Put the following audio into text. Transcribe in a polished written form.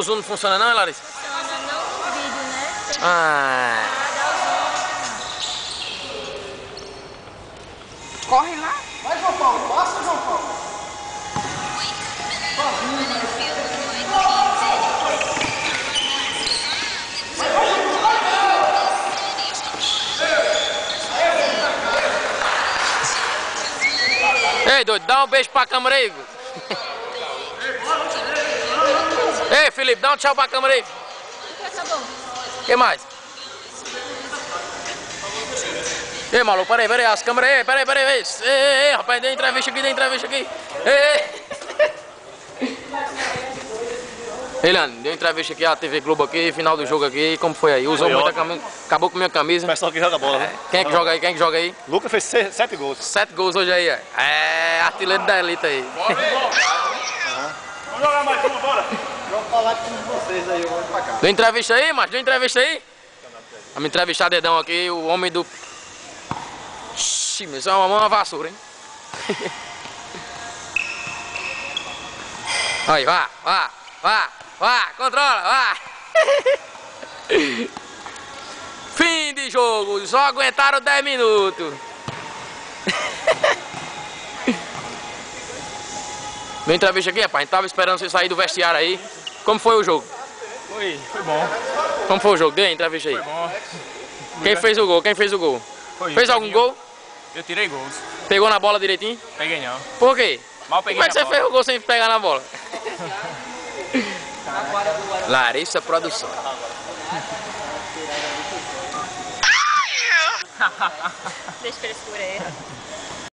o zoom não funciona não, Larissa? Funciona não no vídeo, né? Ah. Corre lá. Vai, João Paulo, passa, João Paulo. Ei, doido, dá um beijo pra câmera aí. Ei, Felipe, dá um tchau pra câmera aí. Acabou. O que mais? Ei, maluco, peraí, as câmeras aí, peraí. Ei, rapaz, dê entrevista aqui. Ei. Ei, Leandro, deu entrevista aqui, a TV Globo aqui, final do jogo aqui, como foi aí? Usou muita camisa, acabou com minha camisa. O pessoal que joga bola, né? Quem é que joga aí? Lucas fez 7 gols. 7 gols hoje aí, é artilheiro da elite aí. Vamos jogar mais uma, bora. Vamos falar com vocês aí, eu vou pra cá. Deu entrevista aí, macho? Deu entrevista aí? Vamos entrevistar Dedão aqui, o homem do... Ixi, isso é uma vassoura, hein? Aí, vá, controla, vá! Fim de jogo, só aguentaram 10 minutos. Deu entrevista aqui, rapaz, a gente tava esperando você sair do vestiário aí. Como foi o jogo? Foi bom. Como foi o jogo? Deu entrevista aí. Foi bom. Quem fez o gol? Foi Fez algum gol? Eu tirei gols. Pegou na bola direitinho? Peguei não. Por quê? Mal peguei Como é que na você bola. fez o gol sem pegar na bola? Larissa Produção. Deixa frescura aí.